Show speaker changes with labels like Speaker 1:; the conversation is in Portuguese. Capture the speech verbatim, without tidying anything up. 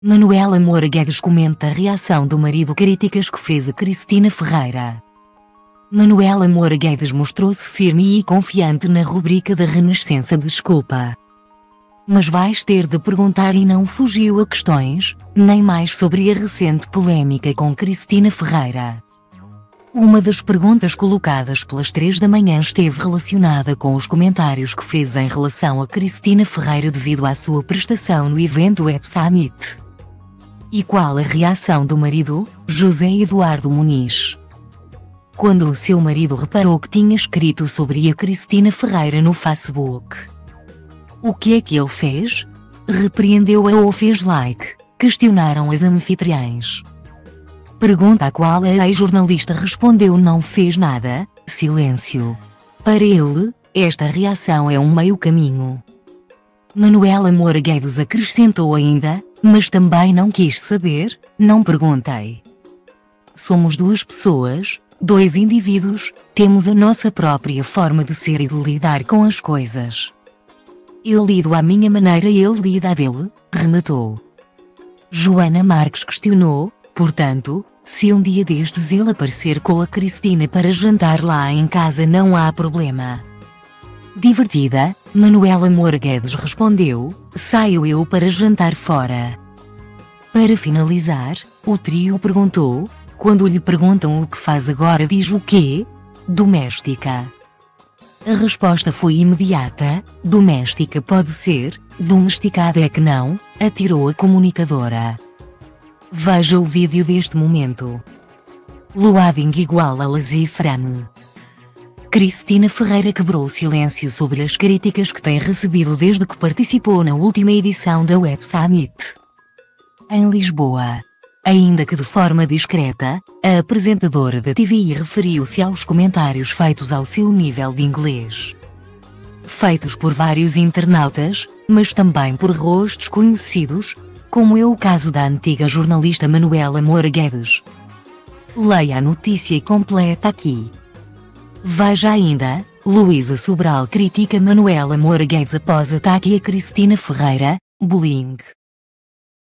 Speaker 1: Manuela Moura Guedes comenta a reação do marido críticas que fez a Cristina Ferreira. Manuela Moura Guedes mostrou-se firme e confiante na rubrica da Renascença Desculpa. Mas vais ter de perguntar e não fugiu a questões, nem mais sobre a recente polémica com Cristina Ferreira. Uma das perguntas colocadas pelas três da manhã esteve relacionada com os comentários que fez em relação a Cristina Ferreira devido à sua prestação no evento Web Summit. E qual a reação do marido, José Eduardo Muniz? Quando o seu marido reparou que tinha escrito sobre a Cristina Ferreira no Facebook. O que é que ele fez? Repreendeu-a ou fez like? Questionaram as anfitriãs. Pergunta à qual a ex-jornalista respondeu: não fez nada, silêncio. Para ele, esta reação é um meio caminho. Manuela Moura Guedes acrescentou ainda: mas também não quis saber, não perguntei. Somos duas pessoas, dois indivíduos, temos a nossa própria forma de ser e de lidar com as coisas. Eu lido à minha maneira e ele lida à dele, rematou. Joana Marques questionou, portanto, se um dia destes ele aparecer com a Cristina para jantar lá em casa não há problema. Divertida, Manuela Moura Guedes respondeu: saio eu para jantar fora. Para finalizar, o trio perguntou: quando lhe perguntam o que faz agora diz o quê? Doméstica. A resposta foi imediata: doméstica pode ser, domesticada é que não, atirou a comunicadora. Veja o vídeo deste momento. Loading igual a lazy frame. Cristina Ferreira quebrou o silêncio sobre as críticas que tem recebido desde que participou na última edição da Web Summit em Lisboa. Ainda que de forma discreta, a apresentadora da T V referiu-se aos comentários feitos ao seu nível de inglês. Feitos por vários internautas, mas também por rostos conhecidos, como é o caso da antiga jornalista Manuela Moura Guedes. Leia a notícia completa aqui. Veja ainda: Luísa Sobral critica Manuela Moura Guedes após ataque a Cristina Ferreira, bullying.